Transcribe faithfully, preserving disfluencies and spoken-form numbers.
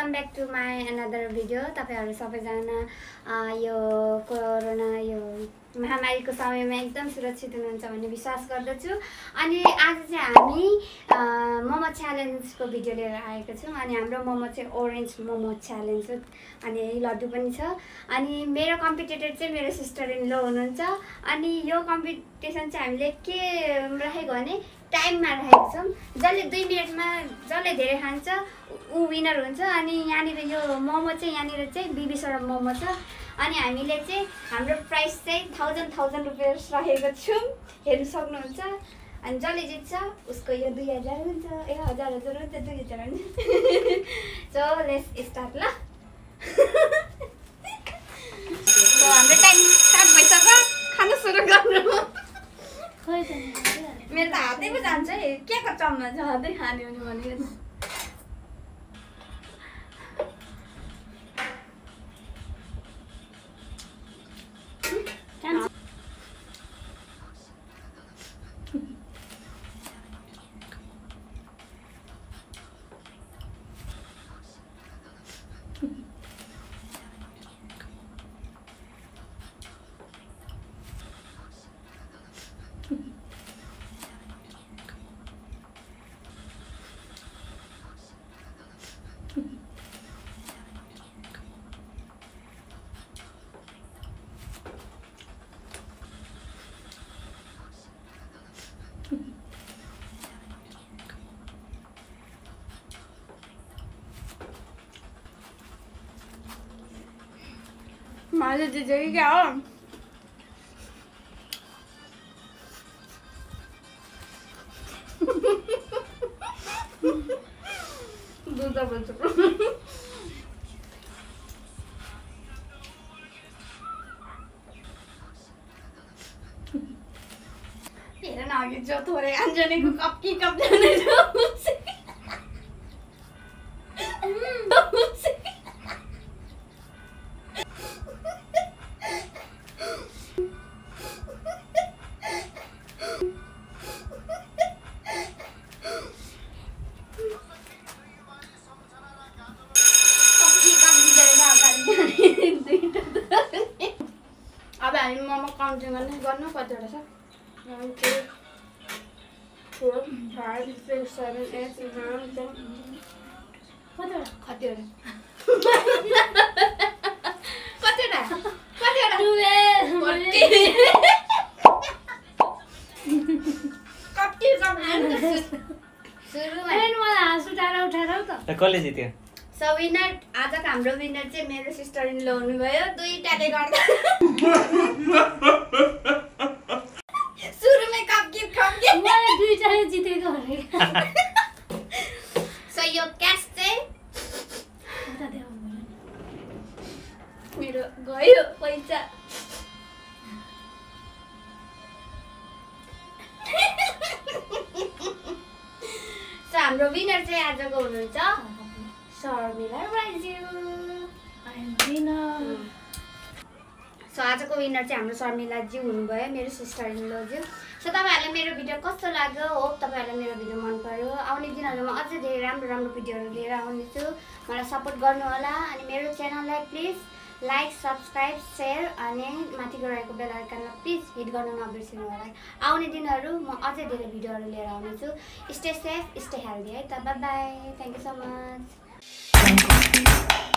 Welcome back to my another video. तपाईहरु सबैजना यो कोरोना यो महामारीको समयमा एकदम सुरक्षित हुनुहुन्छ भन्ने विश्वास गर्दछु। अनि आज चाहिँ हामी मोमो च्यालेन्जको भिडियो लिएर आएको छौं। अनि हाम्रो मोमो चाहिँ ओरेन्ज मोमो च्यालेन्ज हो। अनि लड्डु पनि छ। अनि मेरो कम्पिटिटर चाहिँ मेरो सिस्टर इन लो हुनुहुन्छ। अनि यो कम्पिटिसन चाहिँ हामीले के राखेको भने टाइममा राखेको छौं। जसले दुई मिनेटमा जसले धेरै खान्छ उ विनर हुन्छ। अनि यहाँनिर यो मोमो चाहिँ यहाँनिर चाहिँ बिबिसरा मोमो छ। अनि हामीले चाहिँ हाम्रो प्राइस चाहिँ थाउजन्ड थाउजन्ड रुपियाँ राखेको छौं, हेर्न सक्नुहुन्छ। अनि जसले जित्छ उसको यो दुई हजार हुन्छ, ए हजार हजार हुन्छ, दुई हजार हुन्छ। सो लेट्स स्टार्ट ल। सो हाम्रो टाइम स्टार्ट भइसक्यो, खान सुरु गर्नु। मेरो त हातै पो जान्छ है, के को चम्ना छ हातै खाने भने भनेको माले दीजिए क्या हो? दूसरा बोल चुका। हेर न अघि जो थोरै अन्जनीको कप कि कप जाने जो अब हामी मोमो काउन्टिङ गर्ने गर्नु कतिवटा छ? one two four five six seven eight nine ten कतिवटा कतिवटा कतिवटा कतिवटा कति कति सुरुमा एन मलाई हाँस उठाएर उठाएर त कसले जित्यो? सो विनर आजको हाम्रो विनर चाहिँ मेरो सिस्टर इन लो हुनुभयो। दुईटाले गर्दा सुरुमै कप गिफ्ट कप गिफ्ट मैले दुईटाले जितेको भने सो यो क्यास चाहिँ मेरो गयो पैसा। सो हाम्रो विनर चाहिँ आजको हुनुहुन्छ शर्मिला राजु। सो आजको विनर चाहिँ हाम्रो शर्मिला ज्यू हुनुभयो, मेरो सिस्टर इन लो ज्यू। सो तपाईहरुलाई मेरो भिडियो कस्तो लाग्यो? होप तपाईहरुलाई मेरो भिडियो मन पर्यो। आउने दिनहरुमा अझै धेरै राम्रो राम्रो भिडियोहरु लिएर आउने छु। मलाई सपोर्ट गर्नु होला। अनि मेरो च्यानललाई प्लिज लाइक, सब्स्क्राइब, शेयर अनि माथिको रहेको बेल आइकनलाई प्लिज हिट गर्न नबिर्सिनु होला। आउने दिनहरु म अझै धेरै भिडियोहरु लिएर आउने छु। स्टे सेफ, स्टे हेल्दी है त। Bye bye. Thank you so much.